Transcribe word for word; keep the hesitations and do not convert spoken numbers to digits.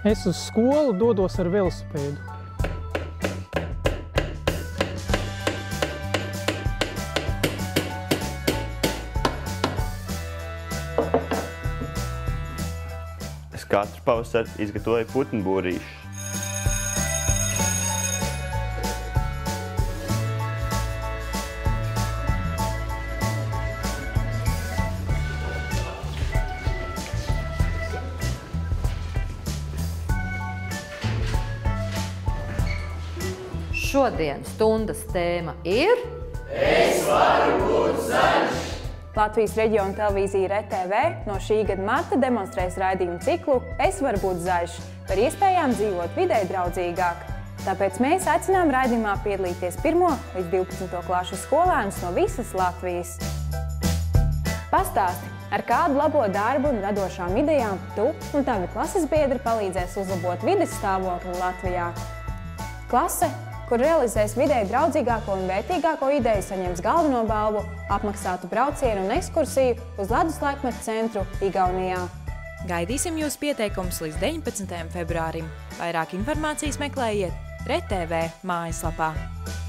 Es uz skolu dodos ar velosipēdu. Es katru pavasaru izgatavoju putnu būrīšus. Šodien stundas tēma ir Es varu būt zaļš! Latvijas reģiona televīzija R T V no šī gada marta demonstrēs raidījumu ciklu Es varu būt zaļš par iespējām dzīvot videi draudzīgāk. Tāpēc mēs aicinām raidījumā piedalīties pirmo līdz divpadsmito klašu skolēnus no visas Latvijas. Pastāsti, ar kādu labo darbu un radošām idejām tu un tavi klases biedri palīdzēs uzlabot vides stāvokli Latvijā. Klase, kur realizēs videi draudzīgāko un vērtīgāko ideju, saņems galveno balvu, apmaksātu braucienu un ekskursiju uz Ledus laikmetu centru Igaunijā. Gaidīsim jūs pieteikumus līdz deviņpadsmitajam februārim. Vairāk informācijas meklējiet R T V mājaslapā.